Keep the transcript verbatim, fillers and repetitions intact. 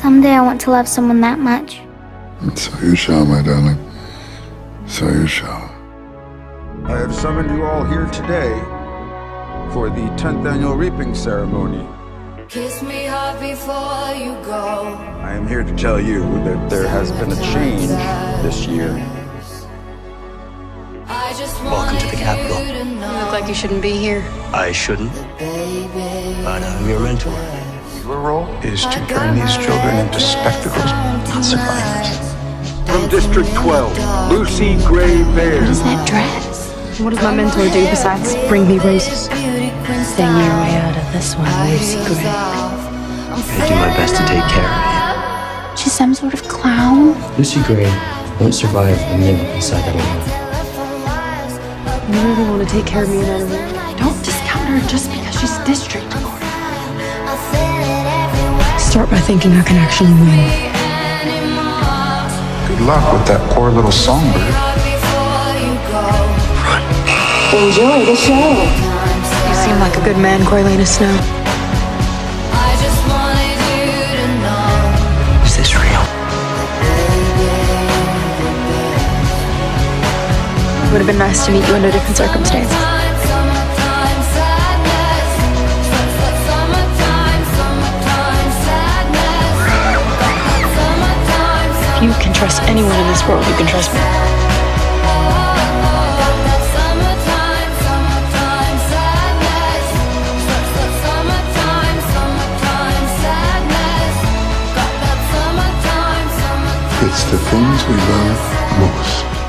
Someday I want to love someone that much. And so you shall, my darling. So you shall. I have summoned you all here today for the tenth annual reaping ceremony. Kiss me hard before you go. I am here to tell you that there has been a change this year. Welcome to the capital. You look like you shouldn't be here. I shouldn't, but I'm your mentor. Your role is to turn these children into spectacles, not survivors. From District twelve, Lucy Gray Bear. What is that dress? What does my mentor do besides bring me roses? Sing your way out of this one, Lucy Gray. I do my best to take care of She's some sort of clown. you. Lucy Gray won't survive a minute inside that woman. You really want to take care of me in that way? Don't discount her just because she's district court. Start by thinking I can actually win. Good luck with that poor little songbird. Enjoy the show. You seem like a good man, Coriolanus Snow. Is this real? It would have been nice to meet you under different circumstances. If you can trust anyone in this world, you can trust me. It's the things we love most